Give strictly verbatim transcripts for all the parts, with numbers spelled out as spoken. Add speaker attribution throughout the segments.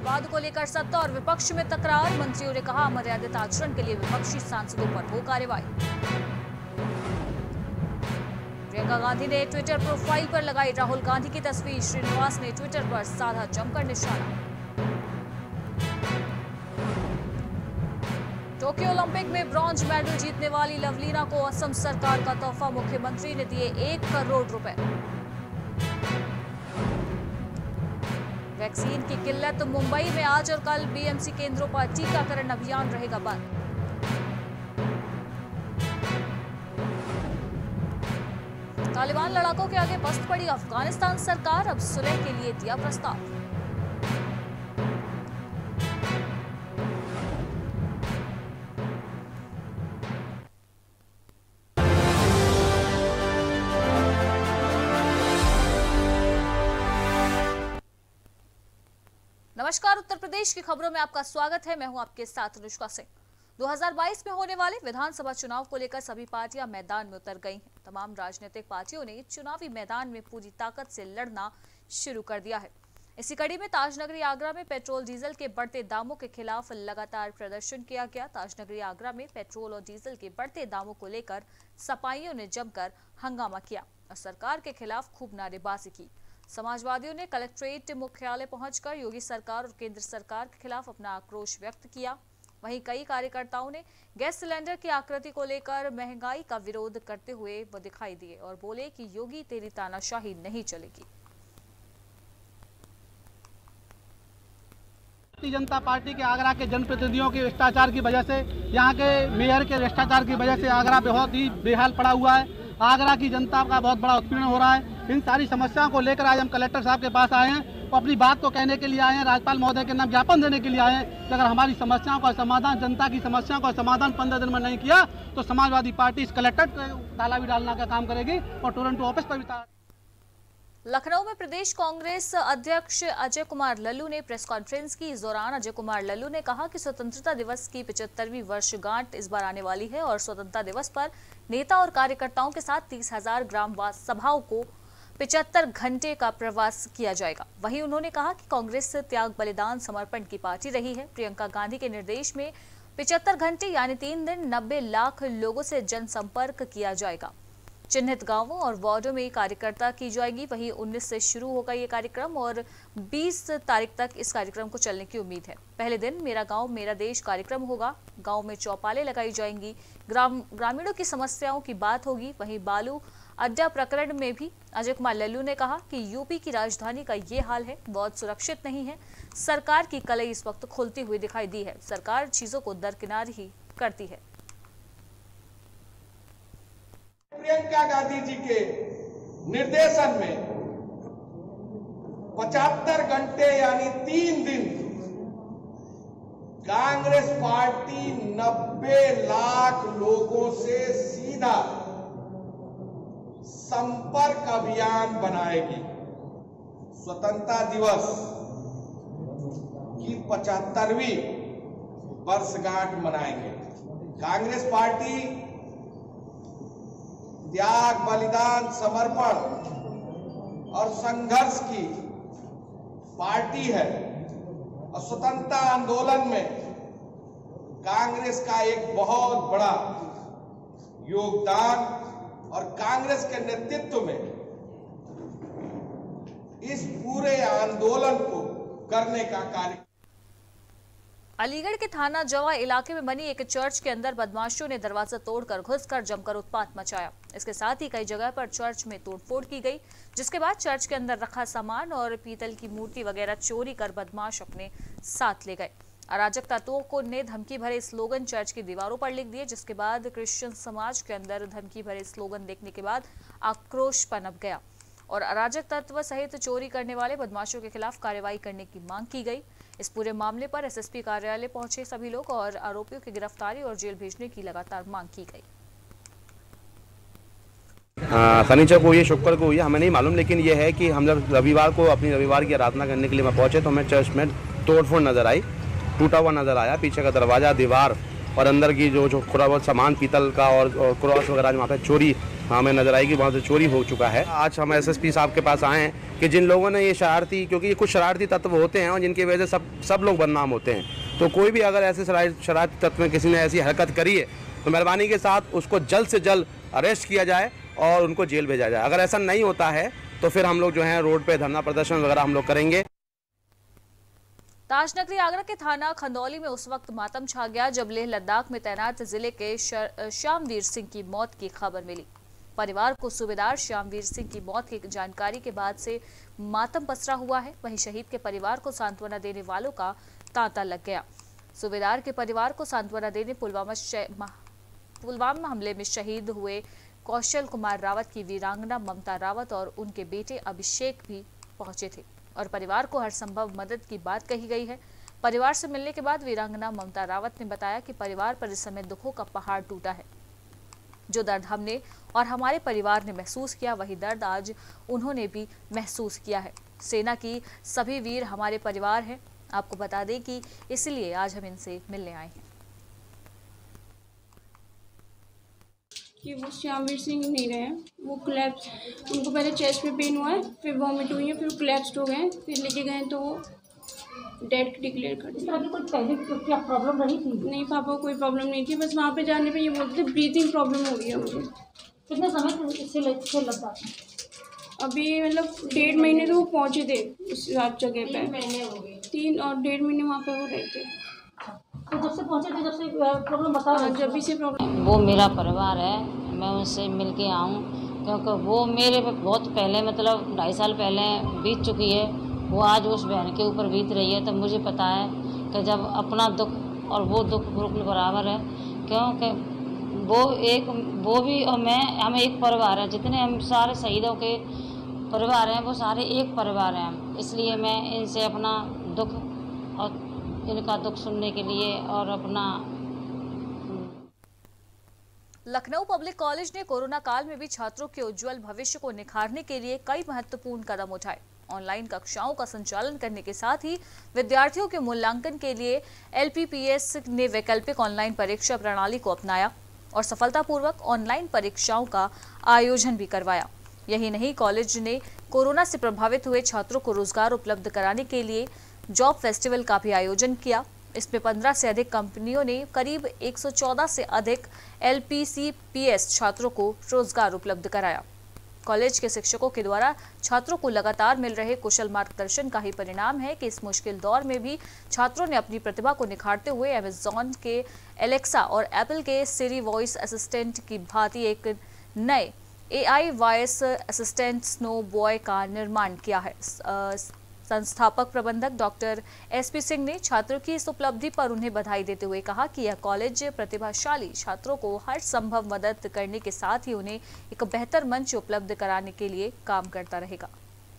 Speaker 1: विवाद को लेकर सत्ता और विपक्ष में तकरार। मंत्रियों ने कहा अमर्यादित आचरण के लिए विपक्षी सांसदों पर हो कार्रवाई। प्रियंका गांधी ने ट्विटर प्रोफाइल पर लगाई राहुल गांधी की तस्वीर। श्रीनिवास ने ट्विटर पर साधा जमकर निशाना। टोक्यो ओलंपिक में ब्रॉन्ज मेडल जीतने वाली लवलीना को असम सरकार का तोहफा। मुख्यमंत्री ने दिए एक करोड़ रुपए। वैक्सीन की किल्लत। मुंबई में आज और कल बीएमसी केंद्रों पर टीकाकरण अभियान रहेगा बंद। तालिबान लड़ाकों के आगे पस्त पड़ी अफगानिस्तान सरकार। अब सुलह के लिए दिया प्रस्ताव। नमस्कार, उत्तर प्रदेश की खबरों में आपका स्वागत है। मैं हूं आपके साथ अनुष्का सिंह। दो हज़ार बाईस में होने वाले विधानसभा चुनाव को लेकर सभी पार्टियां मैदान में उतर गई हैं। तमाम राजनीतिक पार्टियों ने चुनावी मैदान में पूरी ताकत से लड़ना शुरू कर दिया है। इसी कड़ी में ताजनगरी आगरा में पेट्रोल डीजल के बढ़ते दामों के खिलाफ लगातार प्रदर्शन किया गया। ताजनगरी आगरा में पेट्रोल और डीजल के बढ़ते दामों को लेकर सपाइयों ने जमकर हंगामा किया और सरकार के खिलाफ खूब नारेबाजी की। समाजवादियों ने कलेक्ट्रेट मुख्यालय पहुंचकर योगी सरकार और केंद्र सरकार के खिलाफ अपना आक्रोश व्यक्त किया। वहीं कई कार्यकर्ताओं ने गैस सिलेंडर की आकृति को लेकर महंगाई का विरोध करते हुए वो दिखाई दिए और बोले कि योगी तेरी तानाशाही नहीं चलेगी।
Speaker 2: भारतीय जनता पार्टी के आगरा के जनप्रतिनिधियों के भ्रष्टाचार की वजह से, यहाँ के मेयर के भ्रष्टाचार की वजह से आगरा बहुत ही बेहाल पड़ा हुआ है। आगरा की जनता का बहुत बड़ा उत्पीड़न हो रहा है। इन सारी समस्याओं को लेकर आज हम कलेक्टर साहब के पास आए हैं और अपनी बात को कहने के लिए आए हैं, राज्यपाल महोदय के नाम ज्ञापन देने के लिए आए हैं कि अगर हमारी समस्याओं का समाधान, जनता की समस्याओं का समाधान पंद्रह दिन में नहीं किया तो समाजवादी पार्टी इस कलेक्टर ताला भी डालना का काम करेगी और टोरंटो ऑफिस पर भी ताला।
Speaker 1: लखनऊ में प्रदेश कांग्रेस अध्यक्ष अजय कुमार लल्लू ने प्रेस कॉन्फ्रेंस की। इस दौरान अजय कुमार लल्लू ने कहा कि स्वतंत्रता दिवस की पचहत्तरवीं वर्षगांठ इस बार आने वाली है और स्वतंत्रता दिवस पर नेता और कार्यकर्ताओं के साथ तीस हजार ग्राम सभाओं को पचहत्तर घंटे का प्रवास किया जाएगा। वहीं उन्होंने कहा कि कांग्रेस त्याग बलिदान समर्पण की पार्टी रही है। प्रियंका गांधी के निर्देश में पचहत्तर घंटे यानी तीन दिन नब्बे लाख लोगों से जनसंपर्क किया जाएगा। चिन्हित गांवों और वार्डों में कार्यकर्ता की जाएगी। वहीं उन्नीस से शुरू होगा ये कार्यक्रम और बीस तारीख तक इस कार्यक्रम को चलने की उम्मीद है। पहले दिन मेरा गांव मेरा देश कार्यक्रम होगा। गांव में चौपालें लगाई जाएंगी। ग्राम ग्रामीणों की समस्याओं की बात होगी। वहीं बालू अड्डा प्रकरण में भी अजय कुमार लल्लू ने कहा कि यूपी की राजधानी का ये हाल है, बहुत सुरक्षित नहीं है। सरकार की कलई इस वक्त खुलती हुई दिखाई दी है। सरकार चीजों को दरकिनार ही करती है।
Speaker 3: प्रियंका गांधी जी के निर्देशन में पचहत्तर घंटे यानी तीन दिन कांग्रेस पार्टी नब्बे लाख लोगों से सीधा संपर्क अभियान बनाएगी। स्वतंत्रता दिवस की पचहत्तरवीं वर्षगांठ मनाएंगे। कांग्रेस पार्टी त्याग बलिदान समर्पण और संघर्ष की पार्टी है और स्वतंत्रता आंदोलन में कांग्रेस का एक बहुत बड़ा योगदान और कांग्रेस के नेतृत्व में इस पूरे आंदोलन को करने का कार्य।
Speaker 1: अलीगढ़ के थाना जवा इलाके में बनी एक चर्च के अंदर बदमाशों ने दरवाजा तोड़कर घुसकर जमकर उत्पात मचाया। इसके साथ ही कई जगह पर चर्च में तोड़फोड़ की गई, जिसके बाद चर्च के अंदर रखा सामान और पीतल की मूर्ति वगैरह चोरी कर बदमाश अपने साथ ले गए। अराजक तत्वों को ने धमकी भरे स्लोगन चर्च की दीवारों पर लिख दिए, जिसके बाद क्रिश्चियन समाज के अंदर धमकी भरे स्लोगन देखने के बाद आक्रोश पनप गया और अराजक तत्व सहित चोरी करने वाले बदमाशों के खिलाफ कार्रवाई करने की मांग की गई। इस पूरे मामले पर एसएसपी कार्यालय पहुंचे सभी लोग और आरोपियों की गिरफ्तारी और जेल भेजने की लगातार मांग की गई।
Speaker 4: शनिचर को ये शुक्र को ये हमें नहीं मालूम, लेकिन ये है कि हम जब रविवार को अपनी रविवार की आराधना करने के लिए मैं पहुंचे तो हमें चर्च में तोड़फोड़ नजर आई, टूटा हुआ नजर आया। पीछे का दरवाजा, दीवार और अंदर की जो जो थोड़ा बहुत सामान पीतल का और, और क्रॉस वगैरह वहाँ पे चोरी हमें नज़र आएगी, वहाँ से चोरी हो चुका है। आज हम एसएसपी साहब के पास आए हैं कि जिन लोगों ने ये शरारती, क्योंकि ये कुछ शरारती तत्व होते हैं और जिनकी वजह से सब सब लोग बदनाम होते हैं, तो कोई भी अगर ऐसे शरारती तत्व में किसी ने ऐसी हरकत करी है तो मेहरबानी के साथ उसको जल्द से जल्द अरेस्ट किया जाए और उनको जेल भेजा जाए। अगर ऐसा नहीं होता है तो फिर हम लोग जो है रोड पे धरना प्रदर्शन वगैरह हम लोग करेंगे।
Speaker 1: ताजनगरी आगरा के थाना खंदौली में उस वक्त मातम छा गया जब लेह लद्दाख में तैनात जिले के श्यामवीर सिंह की मौत की खबर मिली। परिवार को सूबेदार श्यामवीर सिंह की मौत की जानकारी के बाद से मातम पसरा हुआ है। वहीं शहीद के परिवार को सांत्वना देने वालों का तांता लग गया। सूबेदार के परिवार को सांत्वना देने पुलवामा पुलवामा हमले में शहीद हुए कौशल कुमार रावत की वीरांगना ममता रावत और उनके बेटे अभिषेक भी पहुंचे थे और परिवार को हर संभव मदद की बात कही गई है। परिवार से मिलने के बाद वीरांगना ममता रावत ने बताया कि परिवार पर इस समय दुखों का पहाड़ टूटा है। जो दर्द हमने और हमारे परिवार ने महसूस किया, वही दर्द आज उन्होंने भी महसूस किया है। सेना की सभी वीर हमारे परिवार हैं। आपको बता दें कि इसलिए आज हम इनसे मिलने आए हैं।
Speaker 5: कि वो श्यामवीर सिंह नहीं रहे, वो कोलैप्स, उनको पहले चेस्ट में पेन हुआ है, फिर वॉमिट हुई है, फिर कोलैप्स हो गए, फिर लेके गए तो वो डेड डिक्लेयर कर दिया।
Speaker 6: कोई पहले क्या प्रॉब्लम रही थी?
Speaker 5: नहीं पापा को कोई प्रॉब्लम नहीं थी, बस वहाँ पे जाने पे ये बोलते थे ब्रीथिंग प्रॉब्लम हो गई है मुझे।
Speaker 6: कितने समय इससे लगा?
Speaker 5: अभी मतलब डेढ़ महीने तो वो पहुँचे थे उस जगह पे, तीन और डेढ़ महीने वहाँ पे वो रहते।
Speaker 6: तो जब से पहुँचे थे, जब से प्रॉब्लम बता रहे?
Speaker 5: जब भी से प्रॉब्लम।
Speaker 7: वो मेरा परिवार है, मैं उनसे मिल के आऊँ क्योंकि वो मेरे पे बहुत पहले मतलब ढाई साल पहले बीत चुकी है, वो आज उस बहन के ऊपर बीत रही है। तो मुझे पता है कि जब अपना दुख और वो दुख बिल्कुल बराबर है, क्योंकि वो एक वो भी और मैं, हम एक परिवार हैं। जितने हम सारे शहीदों के परिवार हैं वो सारे एक परिवार हैं हम। इसलिए मैं इनसे अपना दुख और इनका दुख सुनने के लिए और अपना।
Speaker 1: लखनऊ पब्लिक कॉलेज ने कोरोना काल में भी छात्रों के उज्जवल भविष्य को निखारने के लिए कई महत्वपूर्ण कदम उठाए। ऑनलाइन कक्षाओं का संचालन करने के साथ ही विद्यार्थियों के मूल्यांकन के लिए एल पी पी एस ने वैकल्पिक ऑनलाइन परीक्षा प्रणाली को अपनाया और सफलतापूर्वक ऑनलाइन परीक्षाओं का आयोजन भी करवाया। यही नहीं, कॉलेज ने कोरोना से प्रभावित हुए छात्रों को रोजगार उपलब्ध कराने के लिए जॉब फेस्टिवल का भी आयोजन किया। इसमें पंद्रह से अधिक कंपनियों ने करीब एक सौ चौदह से अधिक L P C P S छात्रों को रोजगार उपलब्ध कराया। कॉलेज के शिक्षकों के द्वारा छात्रों को लगातार मिल रहे कुशल मार्गदर्शन का ही परिणाम है कि इस मुश्किल दौर में भी छात्रों ने अपनी प्रतिभा को निखारते हुए अमेज़न के एलेक्सा और एप्पल के सिरी वॉइस असिस्टेंट की भांति एक नए A I voice assistant snow boy का निर्माण किया है। संस्थापक प्रबंधक डॉक्टर एस पी सिंह ने छात्रों की इस उपलब्धि पर उन्हें बधाई देते हुए कहा कि यह कॉलेज प्रतिभाशाली छात्रों को हर संभव मदद करने के साथ ही उन्हें एक बेहतर मंच उपलब्ध कराने के लिए काम करता रहेगा।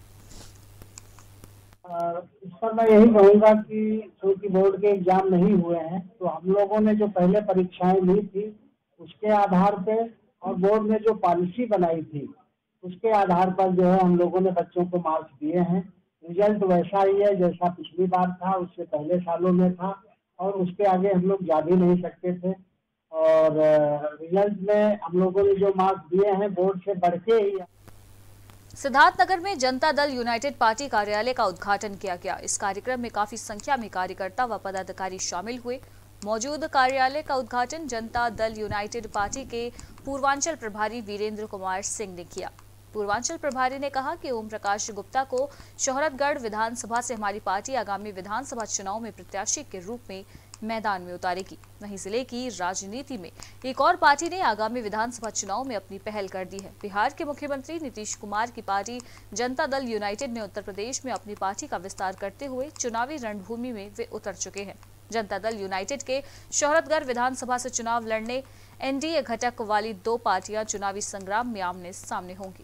Speaker 8: इस पर मैं यही कहूँगा कि चूंकि बोर्ड के एग्जाम नहीं हुए हैं, तो हम लोगों ने जो पहले परीक्षाएं ली थी उसके आधार पे और बोर्ड ने जो पॉलिसी बनाई थी उसके आधार पर जो है हम लोगों ने बच्चों को मार्क्स दिए हैं। रिजल्ट वैसा ही है जैसा पिछली बार था, उससे पहले सालों में था और उसके आगे हम लोग जा भी नहीं सकते थे। और रिजल्ट में हम लोगों ने जो मार्क्स दिए हैं बोर्ड से बढ़ के ही।
Speaker 1: सिद्धार्थनगर में जनता दल यूनाइटेड पार्टी कार्यालय का उद्घाटन किया गया। इस कार्यक्रम में काफी संख्या में कार्यकर्ता व पदाधिकारी शामिल हुए। मौजूद कार्यालय का उद्घाटन जनता दल यूनाइटेड पार्टी के पूर्वांचल प्रभारी वीरेंद्र कुमार सिंह ने किया। पूर्वांचल प्रभारी ने कहा कि ओम प्रकाश गुप्ता को शोहरतगढ़ विधानसभा से हमारी पार्टी आगामी विधानसभा चुनाव में प्रत्याशी के रूप में मैदान में उतारेगी। वहीं जिले की राजनीति में एक और पार्टी ने आगामी विधानसभा चुनाव में अपनी पहल कर दी है। बिहार के मुख्यमंत्री नीतीश कुमार की पार्टी जनता दल यूनाइटेड ने उत्तर प्रदेश में अपनी पार्टी का विस्तार करते हुए चुनावी रणभूमि में वे उतर चुके हैं। जनता दल यूनाइटेड के शोहरतगढ़ विधानसभा से चुनाव लड़ने एनडीए घटक वाली दो पार्टियां चुनावी संग्राम में आमने सामने होंगी।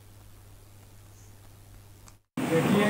Speaker 3: देखिए,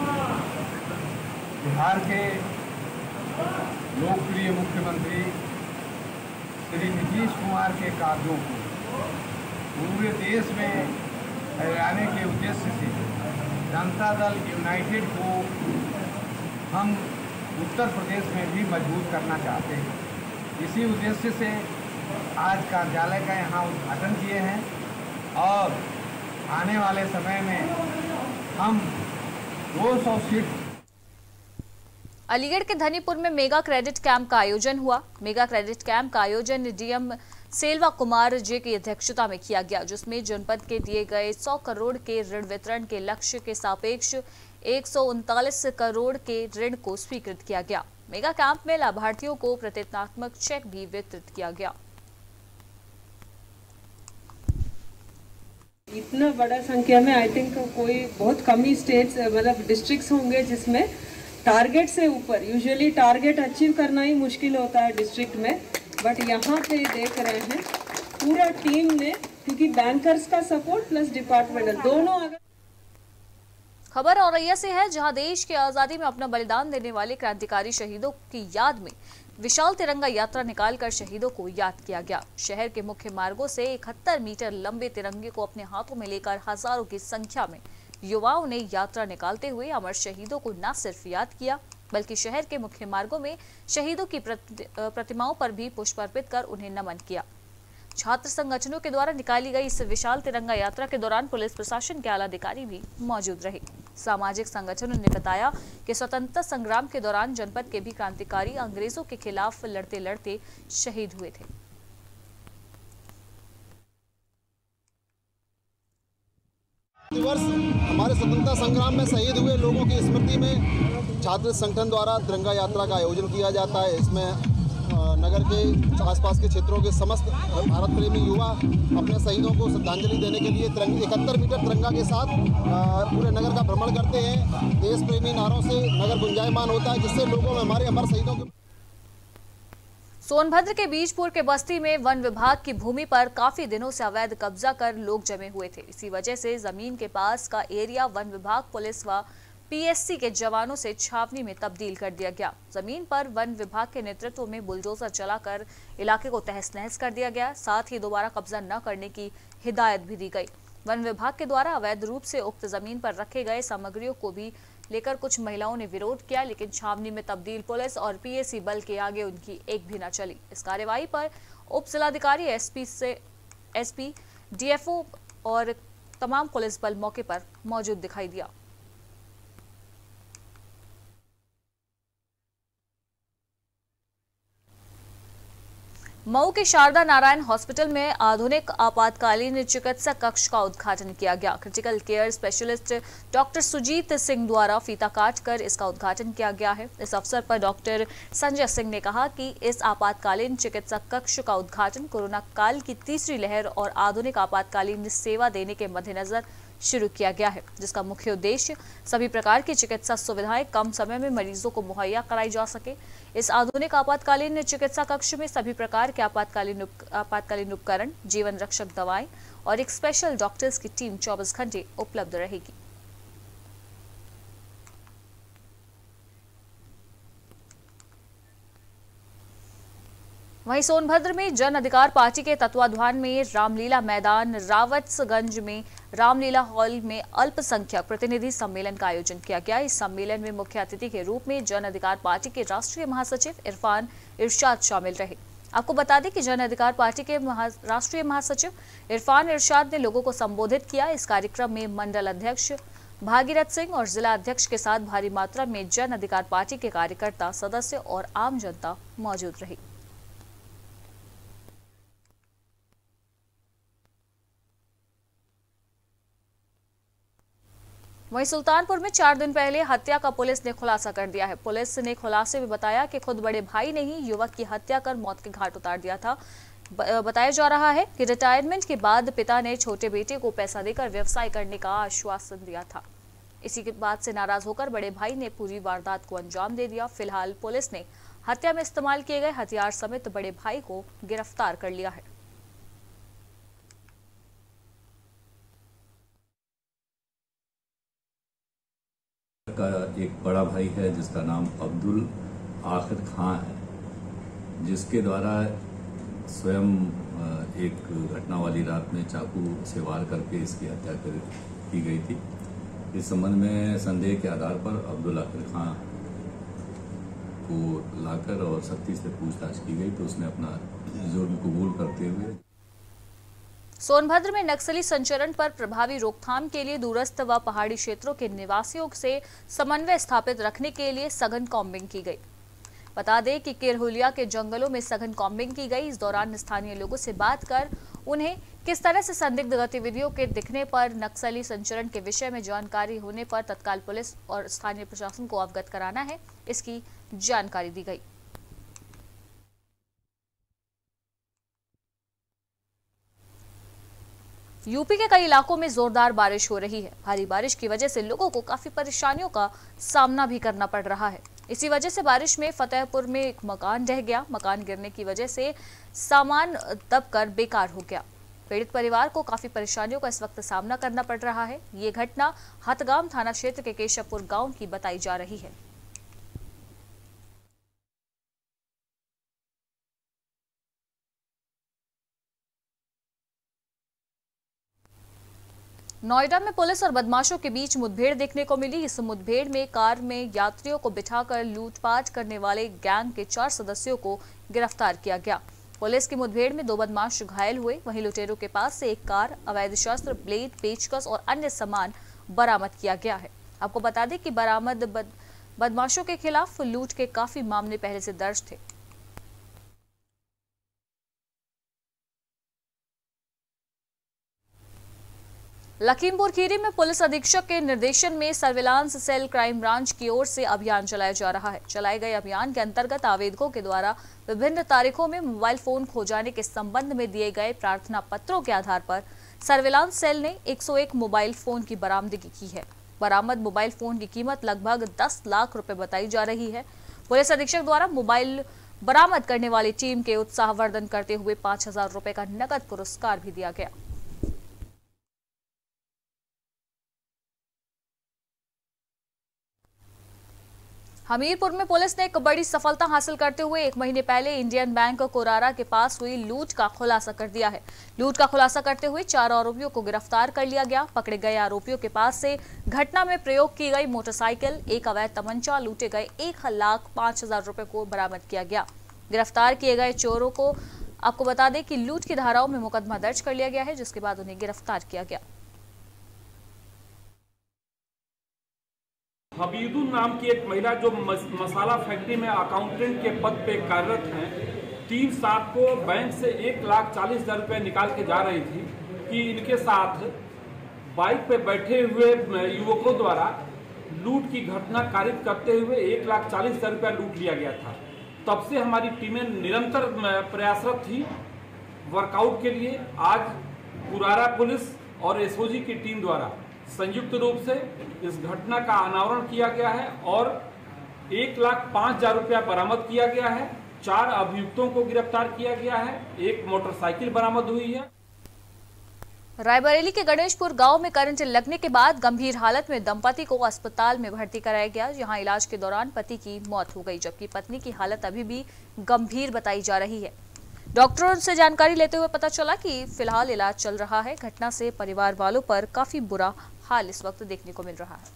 Speaker 3: बिहार के लोकप्रिय मुख्यमंत्री श्री नीतीश कुमार के कार्यों को पूरे देश में फैलाने के उद्देश्य से जनता दल यूनाइटेड को हम उत्तर प्रदेश में भी मजबूत करना चाहते हैं। इसी उद्देश्य से आज कार्यालय का यहाँ उद्घाटन किए हैं और आने वाले समय में हम दो सौ सीट।
Speaker 1: अलीगढ़ के धनीपुर में मेगा क्रेडिट कैंप का आयोजन हुआ। मेगा क्रेडिट कैंप का आयोजन डीएम सेल्वा कुमार जे की अध्यक्षता में किया गया, जिसमें जनपद के दिए गए सौ करोड़ के ऋण वितरण के लक्ष्य के सापेक्ष एक सौ उनतालीस करोड़ के ऋण को स्वीकृत किया गया। मेगा कैंप में लाभार्थियों को प्रतीकात्मक चेक भी वितरित किया गया।
Speaker 9: इतना बड़ा संख्या में आई थिंक कोई बहुत कम ही स्टेट्स मतलब डिस्ट्रिक्ट्स होंगे जिसमें टारगेट से ऊपर, यूजुअली टारगेट अचीव करना ही मुश्किल होता है डिस्ट्रिक्ट में, बट यहाँ पे देख रहे हैं पूरा टीम ने, क्योंकि बैंकर्स का सपोर्ट प्लस डिपार्टमेंटल दोनों। अगर
Speaker 1: खबर औरैया से है, जहां देश की आजादी में अपना बलिदान देने वाले क्रांतिकारी शहीदों की याद में विशाल तिरंगा यात्रा निकालकर शहीदों को याद किया गया। शहर के मुख्य मार्गों से इकहत्तर मीटर लंबे तिरंगे को अपने हाथों में लेकर हजारों की संख्या में युवाओं ने यात्रा निकालते हुए अमर शहीदों को न सिर्फ याद किया, बल्कि शहर के मुख्य मार्गों में शहीदों की प्रतिमाओं पर भी पुष्प अर्पित कर उन्हें नमन किया। छात्र संगठनों के द्वारा निकाली गई इस विशाल तिरंगा यात्रा के दौरान पुलिस प्रशासन के आला अधिकारी भी मौजूद रहे। सामाजिक संगठनों ने बताया कि स्वतंत्रता संग्राम के दौरान जनपद के भी क्रांतिकारी अंग्रेजों के खिलाफ लड़ते लड़ते शहीद हुए थे।
Speaker 10: वर्ष हमारे स्वतंत्रता संग्राम में शहीद हुए लोगों की स्मृति में छात्र संगठन द्वारा तिरंगा यात्रा का आयोजन किया जाता है। इसमें नगर के आसपास के क्षेत्रों के समस्त भारत प्रेमी युवा अपने शहीदों को श्रद्धांजलि देने के लिए इकहत्तर मीटर तिरंगा के साथ पूरे नगर का भ्रमण करते हैं। देश प्रेमी नारों से नगर गुंजायमान होता है, जिससे लोगों में हमारे अमर शहीदों के।
Speaker 1: सोनभद्र के बीजपुर के बस्ती में वन विभाग की भूमि पर काफी दिनों से अवैध कब्जा कर लोग जमे हुए थे। इसी वजह से जमीन के पास का एरिया वन विभाग, पुलिस व पीएससी के जवानों से छावनी में तब्दील कर दिया गया। जमीन पर वन विभाग के नेतृत्व में बुलडोजर चलाकर इलाके को तहस नहस कर दिया गया। साथ ही दोबारा कब्जा न करने की हिदायत भी दी गई। वन विभाग के द्वारा अवैध रूप से उक्त जमीन पर रखे गए सामग्रियों को भी लेकर कुछ महिलाओं ने विरोध किया, लेकिन छावनी में तब्दील पुलिस और पीएससी बल के आगे उनकी एक भी न चली। इस कार्यवाही पर उप जिलाधिकारी, एसपी से एसपी, डीएफओ और तमाम पुलिस बल मौके पर मौजूद दिखाई दिया। मऊ के शारदा नारायण हॉस्पिटल में आधुनिक आपातकालीन चिकित्सा कक्ष का उद्घाटन किया गया। Critical care specialist doctor Sujit Singh द्वारा फीता काटकर इसका उद्घाटन किया गया है। इस अवसर पर डॉक्टर संजय सिंह ने कहा कि इस आपातकालीन चिकित्सा कक्ष का उद्घाटन कोरोना काल की तीसरी लहर और आधुनिक आपातकालीन सेवा देने के मद्देनजर शुरू किया गया है, जिसका मुख्य उद्देश्य सभी प्रकार की चिकित्सा सुविधाएं कम समय में मरीजों को मुहैया कराई जा सके। इस आधुनिक आपातकालीन चिकित्सा कक्ष में सभी प्रकार के आपातकालीन आपातकालीन उपकरण, जीवन रक्षक दवाएं और एक स्पेशल डॉक्टर्स की टीम चौबीस घंटे उपलब्ध रहेगी। वहीं सोनभद्र में जन अधिकार पार्टी के तत्वाधान में रामलीला मैदान रावत्सगंज में रामलीला हॉल में अल्पसंख्यक प्रतिनिधि सम्मेलन का आयोजन किया गया। इस सम्मेलन में मुख्य अतिथि के रूप में जन अधिकार पार्टी के राष्ट्रीय महासचिव इरफान इरशाद शामिल रहे। आपको बता दें कि जन अधिकार पार्टी के महा, राष्ट्रीय महासचिव इरफान इरशाद ने लोगों को संबोधित किया। इस कार्यक्रम में मंडल अध्यक्ष भागीरथ सिंह और जिला अध्यक्ष के साथ भारी मात्रा में जन अधिकार पार्टी के कार्यकर्ता, सदस्य और आम जनता मौजूद रही। वहीं सुल्तानपुर में चार दिन पहले हत्या का पुलिस ने खुलासा कर दिया है। पुलिस ने खुलासे में बताया कि खुद बड़े भाई ने ही युवक की हत्या कर मौत के घाट उतार दिया था। बताया जा रहा है कि रिटायरमेंट के बाद पिता ने छोटे बेटे को पैसा देकर व्यवसाय करने का आश्वासन दिया था। इसी के बाद से नाराज होकर बड़े भाई ने पूरी वारदात को अंजाम दे दिया। फिलहाल पुलिस ने हत्या में इस्तेमाल किए गए हथियार समेत बड़े भाई को गिरफ्तार कर लिया है।
Speaker 11: का एक बड़ा भाई है जिसका नाम अब्दुल आखिर खां है, जिसके द्वारा स्वयं एक घटना वाली रात में चाकू से वार करके इसकी हत्या कर की गई थी। इस संबंध में संदेह के आधार पर अब्दुल आखिर खां को लाकर और सख्ती से पूछताछ की गई तो उसने अपना जुर्म कबूल करते हुए।
Speaker 1: सोनभद्र में नक्सली संचरण पर प्रभावी रोकथाम के लिए दूरस्थ व पहाड़ी क्षेत्रों के निवासियों से समन्वय स्थापित रखने के लिए सघन कॉम्बिंग की गई। बता दें कि केरहुलिया के जंगलों में सघन कॉम्बिंग की गई। इस दौरान स्थानीय लोगों से बात कर उन्हें किस तरह से संदिग्ध गतिविधियों के दिखने पर नक्सली संचरण के विषय में जानकारी होने पर तत्काल पुलिस और स्थानीय प्रशासन को अवगत कराना है, इसकी जानकारी दी गई। यूपी के कई इलाकों में जोरदार बारिश हो रही है। भारी बारिश की वजह से लोगों को काफी परेशानियों का सामना भी करना पड़ रहा है। इसी वजह से बारिश में फतेहपुर में एक मकान ढह गया। मकान गिरने की वजह से सामान दबकर बेकार हो गया। पीड़ित परिवार को काफी परेशानियों का इस वक्त सामना करना पड़ रहा है। ये घटना हथगाम थाना क्षेत्र के केशवपुर गांव की बताई जा रही है। नोएडा में पुलिस और बदमाशों के बीच मुठभेड़ देखने को मिली। इस मुठभेड़ में कार में यात्रियों को बिठाकर लूटपाट करने वाले गैंग के चार सदस्यों को गिरफ्तार किया गया। पुलिस की मुठभेड़ में दो बदमाश घायल हुए। वहीं लुटेरों के पास से एक कार, अवैध शस्त्र, ब्लेड, पेचकस और अन्य सामान बरामद किया गया है। आपको बता दें कि बरामद बद, बदमाशों के खिलाफ लूट के काफी मामले पहले से दर्ज थे। लखीमपुर खीरी में पुलिस अधीक्षक के निर्देशन में सर्विलांस सेल क्राइम ब्रांच की ओर से अभियान चलाया जा रहा है। चलाए गए अभियान के अंतर्गत आवेदकों के द्वारा विभिन्न तारीखों में मोबाइल फोन खो जाने के संबंध में दिए गए प्रार्थना पत्रों के आधार पर सर्विलांस सेल ने एक सौ एक मोबाइल फोन की बरामदगी की है। बरामद मोबाइल फोन की कीमत लगभग दस लाख रुपए बताई जा रही है। पुलिस अधीक्षक द्वारा मोबाइल बरामद करने वाली टीम के उत्साहवर्धन करते हुए पांच हजार रुपए का नकद पुरस्कार भी दिया गया। हमीरपुर में पुलिस ने एक बड़ी सफलता हासिल करते हुए एक महीने पहले इंडियन बैंक कोरारा के पास हुई लूट का खुलासा कर दिया है। लूट का खुलासा करते हुए चार आरोपियों को गिरफ्तार कर लिया गया। पकड़े गए आरोपियों के पास से घटना में प्रयोग की गई मोटरसाइकिल, एक अवैध तमंचा, लूटे गए एक लाख पांच हजार रुपए को बरामद किया गया। गिरफ्तार किए गए चोरों को आपको बता दें कि लूट की धाराओं में मुकदमा दर्ज कर लिया गया है, जिसके बाद उन्हें गिरफ्तार किया गया।
Speaker 12: हबीदुल नाम की एक महिला जो मसाला फैक्ट्री में अकाउंटेंट के पद पे कार्यरत हैं, तीन सात को बैंक से एक लाख चालीस हजार रुपये निकाल के जा रही थी कि इनके साथ बाइक पे बैठे हुए युवकों द्वारा लूट की घटना कारित करते हुए एक लाख चालीस हजार रुपया लूट लिया गया था। तब से हमारी टीमें निरंतर प्रयासरत थी वर्कआउट के लिए। आज कुरारा पुलिस और एसओजी की टीम द्वारा संयुक्त रूप से इस घटना का अनावरण किया गया है और एक लाख पांच हजार रुपया बरामद किया गया है। चार अभियुक्तों को गिरफ्तार किया गया है। एक मोटरसाइकिल बरामद हुई है।
Speaker 1: रायबरेली के गणेशपुर गांव में करंट लगने के बाद गंभीर हालत में दंपति को अस्पताल में भर्ती कराया गया। यहां इलाज के दौरान पति की मौत हो गई, जबकि पत्नी की हालत अभी भी गंभीर बताई जा रही है। डॉक्टरों से जानकारी लेते हुए पता चला कि फिलहाल इलाज चल रहा है। घटना से परिवार वालों पर काफी बुरा हाल इस वक्त देखने को मिल रहा है।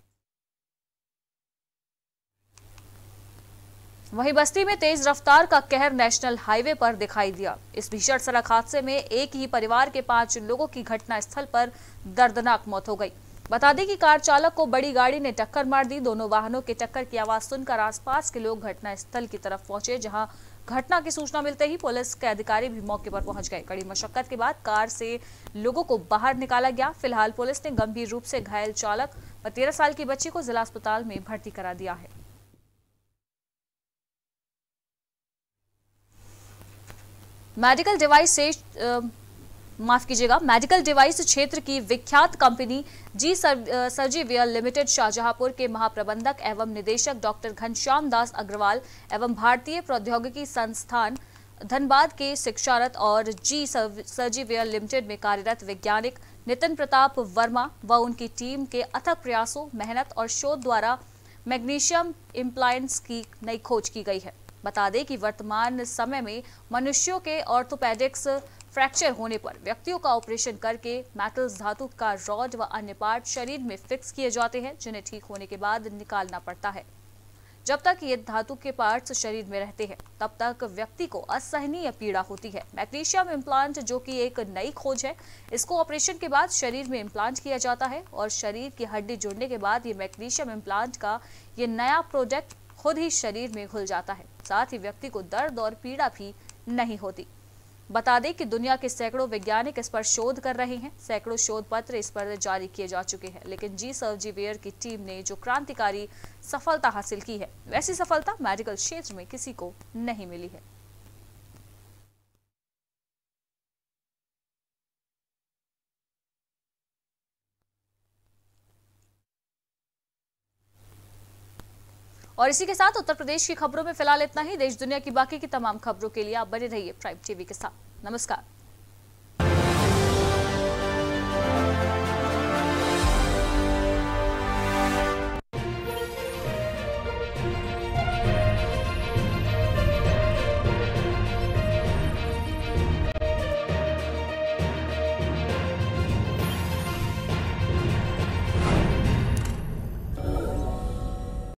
Speaker 1: वहीं बस्ती में तेज रफ्तार का कहर नेशनल हाईवे पर दिखाई दिया। इस भीषण सड़क हादसे में एक ही परिवार के पांच लोगों की घटना स्थल पर दर्दनाक मौत हो गई। बता दें कि कार चालक को बड़ी गाड़ी ने टक्कर मार दी। दोनों वाहनों के टक्कर की आवाज सुनकर आसपास के लोग घटना स्थल की तरफ पहुंचे, जहां घटना की सूचना मिलते ही पुलिस के अधिकारी भी मौके पर पहुंच गए। कड़ी मशक्कत के बाद कार से लोगों को बाहर निकाला गया। फिलहाल पुलिस ने गंभीर रूप से घायल चालक व तेरह साल की बच्ची को जिला अस्पताल में भर्ती करा दिया है। मेडिकल डिवाइस से आ, माफ कीजिएगा मेडिकल डिवाइस क्षेत्र की विख्यात company G Surgiwear limited Shahjahanpur के महाप्रबंधक एवं निदेशक डॉक्टर घनश्याम दास अग्रवाल एवं भारतीय प्रौद्योगिकी संस्थान धनबाद के शिक्षारत और जी सर्जिवियर लिमिटेड में कार्यरत वैज्ञानिक नितिन प्रताप वर्मा व उनकी टीम के अथक प्रयासों, मेहनत और शोध द्वारा मैग्नीशियम इम्प्लायंट्स की नई खोज की गई है। बता दें कि वर्तमान समय में मनुष्यों के ऑर्थोपेडिक्स फ्रैक्चर होने पर व्यक्तियों का ऑपरेशन करके मेटल्स, धातु का रॉड व अन्य पार्ट शरीर में फिक्स किए जाते हैं, जिन्हें ठीक होने के बाद निकालना पड़ता है। जब तक ये धातु के पार्ट्स शरीर में रहते हैं तब तक व्यक्ति को असहनीय पीड़ा होती है। मैग्नीशियम इम्प्लांट जो कि एक नई खोज है, इसको ऑपरेशन के बाद शरीर में इम्प्लांट किया जाता है और शरीर की हड्डी जुड़ने के बाद ये मैग्नीशियम इम्प्लांट का ये नया प्रोडक्ट खुद ही शरीर में घुल जाता है। साथ ही व्यक्ति को दर्द और पीड़ा भी नहीं होती। बता दें कि दुनिया के सैकड़ों वैज्ञानिक इस पर शोध कर रहे हैं। सैकड़ों शोध पत्र इस पर जारी किए जा चुके हैं, लेकिन जी सर्जिवियर की टीम ने जो क्रांतिकारी सफलता हासिल की है, वैसी सफलता मेडिकल क्षेत्र में किसी को नहीं मिली है। और इसी के साथ उत्तर प्रदेश की खबरों में फिलहाल इतना ही। देश दुनिया की बाकी की तमाम खबरों के लिए आप बने रहिए प्राइम टीवी के साथ। नमस्कार।